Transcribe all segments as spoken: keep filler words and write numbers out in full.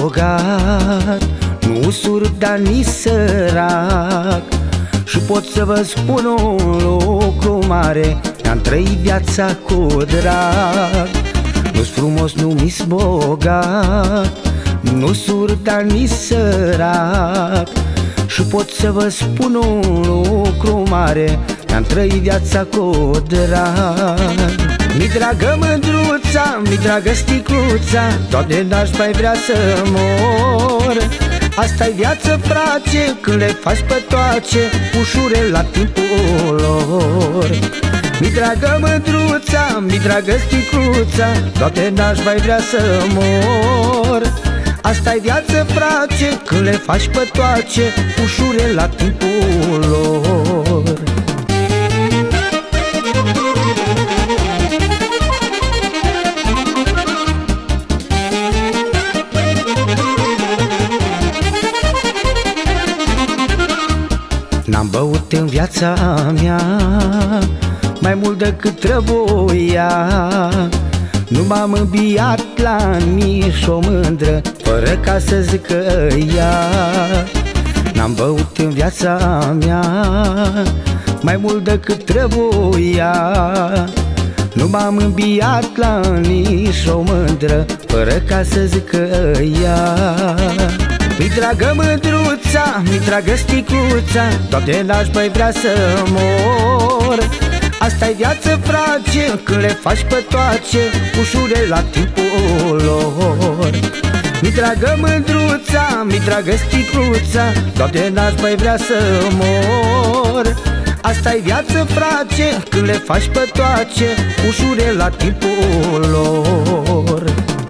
bogat, nu surd, dar nici sărac. Și pot să vă spun un lucru mare, că-am trăit viața cu drag. Nu-s frumos, nu mi-s bogat, nu surd, dar nici sărac. Și pot să vă spun un lucru mare, că-am trăit viața cu drag. Mi dragă mândruța, mi dragă sticluța, Doamne, n-aș mai vrea să mor. Asta-i viață, frate, când le faci pe toace, ușure la timpul lor. Mi dragă mândruța, mi dragă sticluța, Doamne, n-aș mai vrea să mor. Asta-i viață, frate, când le faci pe toace, ușure la timpul lor. N-am băut în viața mea mai mult decât trebuia, nu m-am îmbiat la nici o mândră, fără ca să zică ea. N-am băut în viața mea mai mult decât trebuia, nu m-am îmbiat la nici o mândră, fără ca să zică ea. Mi dragă mândruța, mi dragă sticluța, Doamne, n-aș mai vrea să mor. Asta-i viață, frate, când le faci pe toace, ușure la timpul lor. Mi dragă mândruța, mi dragă sticluța, Doamne, n-aș mai vrea să mor. Asta-i viață, frate, când le faci pe toace, ușure la timpul lor.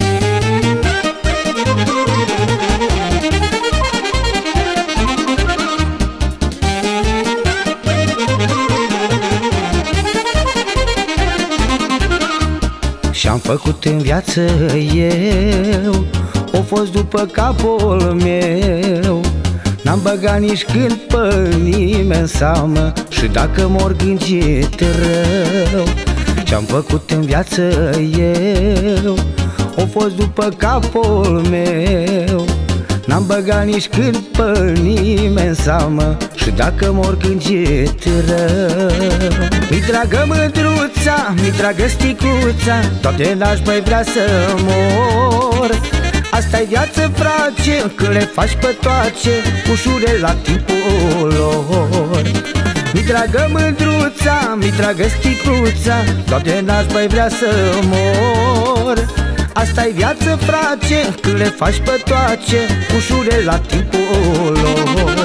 Ce-am făcut în viață eu o fost după capul meu. N-am băgat nici când pe nimeni în seamă, și dacă mor gândit rău. Ce-am făcut în viață eu o fost după capul meu. N-am băgat nici când pe nimeni în seamă, și dacă mor gândit rău. Mi dragă mândruța, mi dragă sticluța, Doamne, n-aș mai vrea să mor. Asta-i viață, frate, când le faci pe toace, ușure la timpul lor. Mi dragă mândruța, mi dragă sticluța, Doamne, n-aș mai vrea să mor. Asta-i viață, frate, când le faci pe toace, ușure la timpul lor.